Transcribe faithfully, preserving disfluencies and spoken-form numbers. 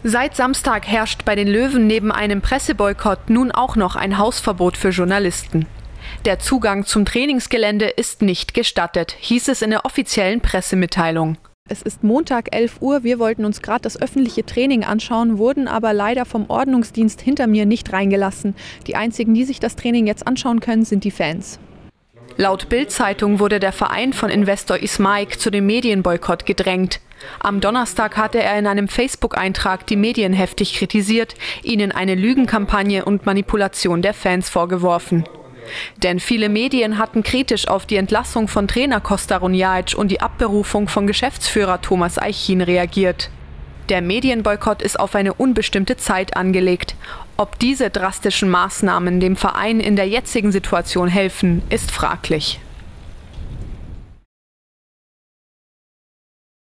Seit Samstag herrscht bei den Löwen neben einem Presseboykott nun auch noch ein Hausverbot für Journalisten. Der Zugang zum Trainingsgelände ist nicht gestattet, hieß es in der offiziellen Pressemitteilung. Es ist Montag elf Uhr, wir wollten uns gerade das öffentliche Training anschauen, wurden aber leider vom Ordnungsdienst hinter mir nicht reingelassen. Die einzigen, die sich das Training jetzt anschauen können, sind die Fans. Laut Bild-Zeitung wurde der Verein von Investor Ismaik zu dem Medienboykott gedrängt. Am Donnerstag hatte er in einem Facebook-Eintrag die Medien heftig kritisiert, ihnen eine Lügenkampagne und Manipulation der Fans vorgeworfen. Denn viele Medien hatten kritisch auf die Entlassung von Trainer Kosta Runjaic und die Abberufung von Geschäftsführer Thomas Eichin reagiert. Der Medienboykott ist auf eine unbestimmte Zeit angelegt. Ob diese drastischen Maßnahmen dem Verein in der jetzigen Situation helfen, ist fraglich.